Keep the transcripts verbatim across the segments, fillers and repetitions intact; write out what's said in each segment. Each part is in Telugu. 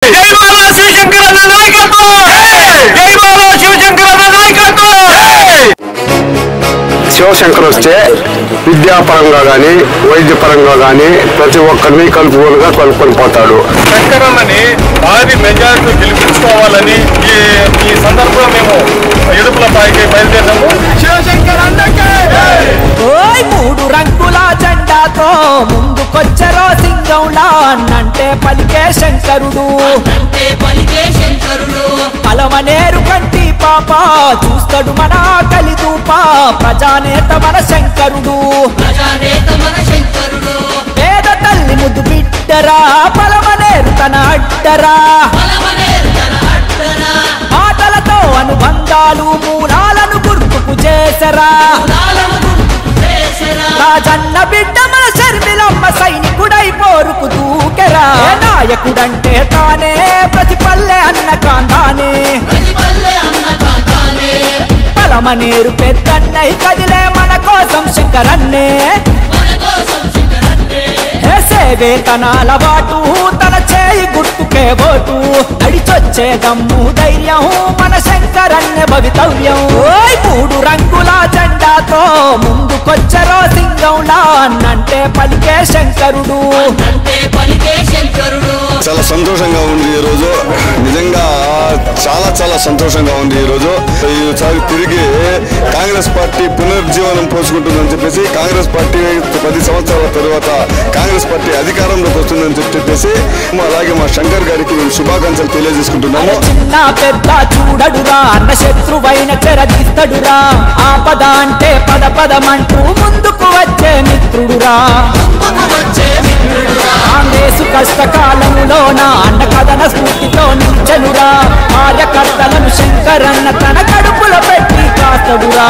శివశంకర్ వస్తే విద్యాపరంగా కానీ వైద్యపరంగా కానీ ప్రతి ఒక్కరిని కలుపుకోలుగా కలుపుకొని పోతాడు. శంకరన్నని భారీ మెజారిటీ గెలిపించుకోవాలని ఈ ఈ సందర్భంలో మేము ఎడుపుల పైకి బయలుదేరాము. శివశంకర్ అన్నకే మూడు రంగుల జెండాతో ముందుకొచ్చరో సింగంలా అన్నంటే పలికే శంకరుడు. పలమనేరు కంటి పాప చూస్తాడు మన కలిదూప ప్రజానేత మన శంకరుడు. పేద తల్లి ముద్దు బిడ్డరా పలమనేరు తన అడ్డరా. మాటలతో అనుబంధాలు మూలాలను గుర్తుకు చేసరా. రాజన్న బిడ్డ మన శర్మిలమ్మ సైనికుడై పోరుకు దూకెరా. నాయకుడంటే తానే ప్రతి పల్లె అన్న కాంతానే. పలమనేరు పెద్దన్నై కదిలే మన కోసం శంకరన్నే. వేతనాల బాటు తన చేయి గుర్తుకే ఓటు. నడిచొచ్చే దమ్ము ధైర్యం మన శంకరన్య భవితవ్యం. మూడు రంగుల జెండాతో ముందుకొచ్చరో సింగంలా అన్నంటే పలికే శంకరుడు. చాలా సంతోషంగా ఉంది ఈ రోజు. నిజంగా చాలా చాలా సంతోషంగా ఉంది ఈ రోజు. ఈసారి తిరిగి కాంగ్రెస్ పార్టీ పునర్జీవనం పోసుకుంటుందని చెప్పేసి, కాంగ్రెస్ పార్టీ పది సంవత్సరాల తర్వాత కాంగ్రెస్ పార్టీ అధికారంలోకి వస్తుందని చెప్పేసి అలాగే మా శంకర్ గారికి మేము శుభాకాంక్షలు తెలియజేసుకుంటున్నాము. చిన్న పెద్ద చూడడురా అన్న శత్రువైన చెరదీస్తాడురా. ఆపద అంటే పద పదమంటూ ముందుకు వచ్చే మిత్రుడురా. కాంగ్రెసు కష్టకాలములోన అన్న కథన స్ఫూర్తితో నిల్చనురా. కార్యకర్తలను శంకరన్న తన కడుపులో పెట్టి కాస్తడురా.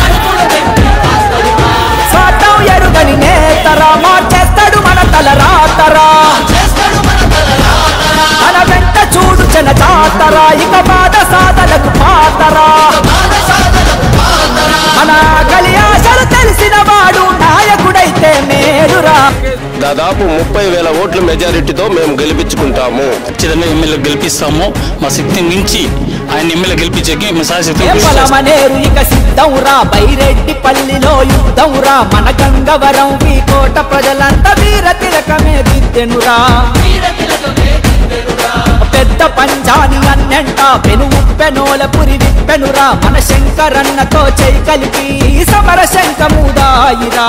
స్వార్థం ఎరుగని నేతరా మార్చేస్తాడు మన తల రాతరా. మన వెంట చూడు జన జాతరా. ఇక బాధ సాధలకు పాతరా. మన కలియాసలు తెలిసిన వాడు నాయకుడైతే మేలురా. దాదాపు ముప్పై వేల ఓట్ల మెజారిటీతో మేము గెలిపించుకుంటాము. ఖచ్చితంగా ఎమ్మెల్యే గెలిపిస్తాము. మా శక్తి మించి ఆయన ఎమ్మెల్యే గెలిపించేకి పలమనేరు ఇక సిద్ధంరా. బైరెడ్డి పల్లిలో యుద్ధంరా. మన గంగవరం ఈ కోట ప్రజలంతా వీర తిలకమే దిద్దెనురా. పెద్ద పంచాని అన్నెంట పెను ఉప్పెనోల పురి విప్పెనురా. మన శంకరన్నతో చేయి కలిపి సమర శంఖముదాయిరా.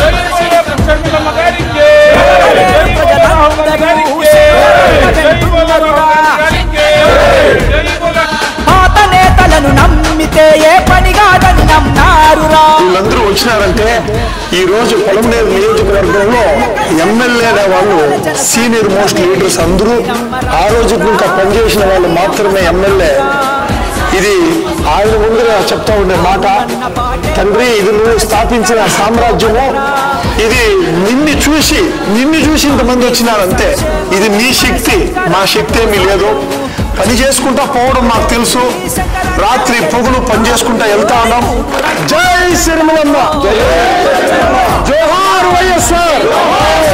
పాత నేతలను నమ్మితే ఏ పని కాదని నమ్మారురా. వీళ్ళందరూ వచ్చినారంటే ఈ రోజు పలమనేరు నియోజకవర్గంలో ఎమ్మెల్యే వాళ్ళు సీనియర్ మోస్ట్ లీడర్స్ అందరూ ఆ రోజు ఇంకా పనిచేసిన వాళ్ళు మాత్రమే ఎమ్మెల్యే. ఇది ఆయన ముందుగా చెప్తా ఉండే మాట, తండ్రి ఇది నువ్వు స్థాపించిన సామ్రాజ్యము. ఇది నిన్ను చూసి నిన్ను చూసి ఇంతమంది వచ్చినారంతే. ఇది నీ శక్తి, మా శక్తి ఏమీ లేదు. పని చేసుకుంటా పోవడం మాకు తెలుసు. రాత్రి పొగులు పని చేసుకుంటా వెళ్తా ఉన్నాం. జై శర్మిలమ్మ, జోహార్ వైఎస్ఆర్.